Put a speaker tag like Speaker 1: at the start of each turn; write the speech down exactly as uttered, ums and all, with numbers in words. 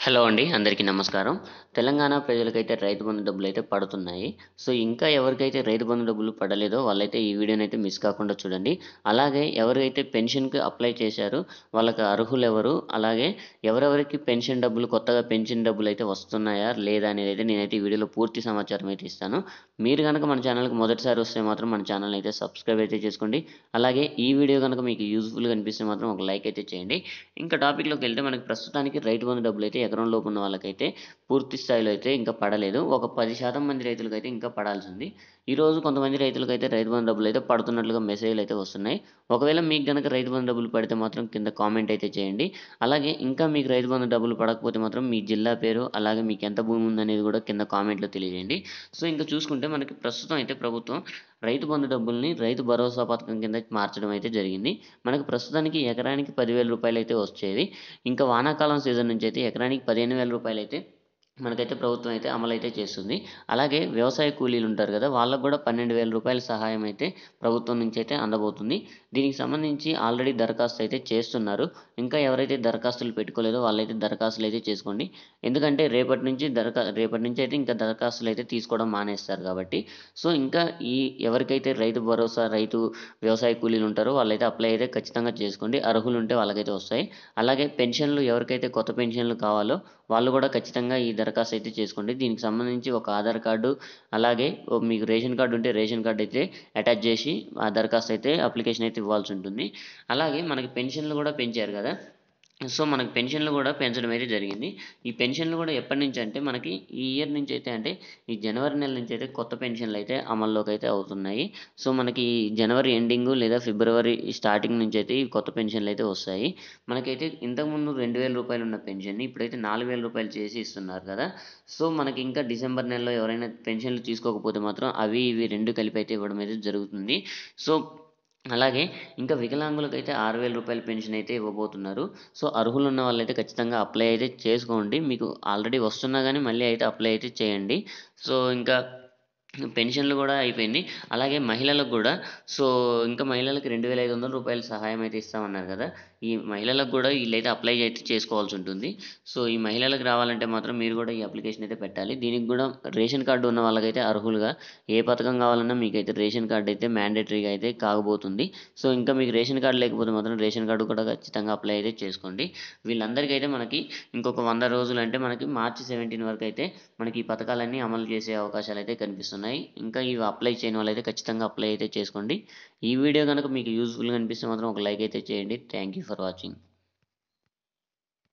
Speaker 1: Hello అండి. అందరికీ నమస్కారం. తెలంగాణ ప్రజలకైతే రైతు బంధు డబ్బులైతే పడుతున్నాయి. సో, ఇంకా ఎవరికైతే రైతు బంధు డబ్బులు పడలేదో వాళ్ళైతే ఈ వీడియోనైతే మిస్ కాకుండా చూడండి. అలాగే ఎవరైతే పెన్షన్‌కి అప్లై చేశారో వాళ్ళకి అర్హులెవరు? అలాగే ఎవరెవరికి పెన్షన్ డబ్బులు కొత్తగా పెన్షన్ డబ్బులైతే వస్తున్నాయా? లేదా? అనేదైతే నేనైతే ఈ వీడియోలో పూర్తి సమాచారం అయితే ఇస్తాను. మీరు గనక మన ఛానల్‌కి మొదటిసారి వస్తే మాత్రం మన ఛానల్‌ని అయితే సబ్స్క్రైబ్ అయితే చేసుకోండి. అలాగే ఈ వీడియో గనక మీకు యూజ్‌ఫుల్‌గా అనిపిస్తే మాత్రం ఒక లైక్ అయితే చేయండి. ఇంకా టాపిక్‌లోకి వెళ్తే మనకి ప్రస్తుతానికి రైతు బంధు డబ్బులైతే ఎకరం లోపు ఉన్న వాళ్ళకైతే పూర్తి స్థాయిలో అయితే ఇంకా పడలేదు. ఒక పది శాతం మంది రైతులకైతే ఇంకా పడాల్సింది. ఈరోజు కొంతమంది రైతులకైతే రైతు బంధు డబ్బులైతే పడుతున్నట్లుగా మెసేజ్‌లయితే వస్తున్నాయి. ఒకవేళ మీకు గనక రైతు బంధు డబ్బులు పడితే మాత్రం కింద కామెంట్ అయితే చేయండి. అలాగే ఇంకా మీకు రైతు బంధు డబ్బులు పడకపోతే మాత్రం మీ జిల్లా పేరు, అలాగే మీకు ఎంత భూమి ఉందనేది కూడా కింద కామెంట్‌లో తెలియజేయండి. సో, ఇంకా చూసుకుంటే మనకి ప్రస్తుతం అయితే ప్రభుత్వం రైతు బంధు డబ్బుల్ని రైతు భరోసా పథకం కింద మార్చడం అయితే జరిగింది. మనకు ప్రస్తుతానికి ఎకరానికి రూ. పది వేలు అయితే వచ్చేది. ఇంకా వానాకాలం సీజన్ నుంచి అయితే ఎకరానికి రూ. పదిహేను వేల అయితే మనకైతే ప్రభుత్వం అయితే అమలైతే చేస్తుంది. అలాగే వ్యవసాయ కూలీలు ఉంటారు కదా! వాళ్ళకి కూడా పన్నెండు వేల సహాయం అయితే ప్రభుత్వం నుంచి అయితే అందబోతుంది. దీనికి సంబంధించి ఆల్రెడీ దరఖాస్తు అయితే చేస్తున్నారు. ఇంకా ఎవరైతే దరఖాస్తులు పెట్టుకోలేదో వాళ్ళైతే దరఖాస్తులు అయితే చేసుకోండి. ఎందుకంటే రేపటి నుంచి దరఖా రేపటి నుంచి అయితే ఇంకా దరఖాస్తులు అయితే తీసుకోవడం మానేస్తారు కాబట్టి. సో, ఇంకా ఈ ఎవరికైతే రైతు భరోసా, రైతు వ్యవసాయ కూలీలు ఉంటారో వాళ్ళైతే అప్లై అయితే ఖచ్చితంగా చేసుకోండి. అర్హులు ఉంటే వాళ్ళకైతే వస్తాయి. అలాగే పెన్షన్‌లు ఎవరికైతే కొత్త పెన్షన్‌లు కావాలో వాళ్ళు కూడా ఖచ్చితంగా ఈ దరఖాస్తు అయితే చేసుకోండి. దీనికి సంబంధించి ఒక ఆధార్ కార్డు, అలాగే ఓ మీకు రేషన్ కార్డ్ ఉంటే రేషన్ కార్డ్ అయితే అటాచ్ చేసి ఆ దరఖాస్తు అయితే అప్లికేషన్ అయితే ఇవ్వాల్సి ఉంటుంది. అలాగే మనకి పెన్షన్‌లు కూడా పెంచారు కదా! సో, మనకు పెన్షన్‌లు కూడా పెంచడం అయితే జరిగింది. ఈ పెన్షన్‌లు కూడా ఎప్పటినుంచంటే మనకి ఈ ఇయర్ నుంచి అయితే అంటే ఈ జనవరి నెల నుంచి అయితే కొత్త పెన్షన్‌లు అయితే అమల్లోకి అయితే అవుతున్నాయి. సో, మనకి జనవరి ఎండింగు లేదా ఫిబ్రవరి స్టార్టింగ్ నుంచి అయితే ఈ కొత్త పెన్షన్‌లు అయితే వస్తాయి. మనకైతే ఇంతకుముందు రూ. రెండు వేల ఉన్న పెన్షన్‌ని ఇప్పుడైతే రూ. నాలుగు వేల చేసి ఇస్తున్నారు కదా! సో, మనకి ఇంకా డిసెంబర్ నెలలో ఎవరైనా పెన్షన్‌లు తీసుకోకపోతే మాత్రం అవి ఇవి రెండు కలిపి అయితే ఇవ్వడం అయితే జరుగుతుంది. సో, అలాగే ఇంకా వికలాంగులకైతే రూ. ఆరు వేల పెన్షన్ అయితే ఇవ్వబోతున్నారు. సో, అర్హులున్న వాళ్ళైతే ఖచ్చితంగా అప్లై అయితే చేసుకోండి. మీకు ఆల్రెడీ వస్తున్నా గానీ మళ్ళీ అయితే అప్లై అయితే చేయండి. సో, ఇంకా పెన్షన్‌లు గూడా అయిపోయింది. అలాగే మహిళలకు గూడా సో, ఇంకా మహిళలకి రూ. రెండు వేల ఐదు వందలు సహాయం అయితే ఇస్తామన్నారు గదా! ఈ మహిళలకు గూడా ఈళ్ళైతే అప్లై అయితే చేసుకోవాల్సుంటుంది. సో, ఈ మహిళలకు రావాలంటే మాత్రం మీరు గూడా ఈ అప్లికేషన్ అయితే పెట్టాలి. దీనికి గూడా రేషన్ కార్డ్ ఉన్న వాళ్ళకైతే అర్హులుగా ఏ పథకం కావాలన్నా మీకైతే రేషన్ కార్డ్ అయితే మ్యాండేటరీగా అయితే కాగబోతుంది. సో, ఇంకా మీకు రేషన్ కార్డ్ లేకపోతే మాత్రం రేషన్ కార్డ్ కూడా ఖచ్చితంగా అప్లై అయితే చేసుకోండి. వీళ్ళందరికైతే మనకి ఇంకొక వంద రోజులంటే మనకి మార్చి పదిహేడు వరకైతే మనకి ఈ పథకాలన్నీ అమలు చేసే అవకాశాలైతే కనిపిస్తున్నాయి. ఇంకా ఇవి అప్లై చేయని వాళ్ళైతే ఖచ్చితంగా అప్లై అయితే చేసుకోండి. ఈ వీడియో గనక మీకు యూజ్‌ఫుల్‌గా అనిపిస్తే మాత్రం ఒక లైక్ అయితే చేయండి. Thank you for watching.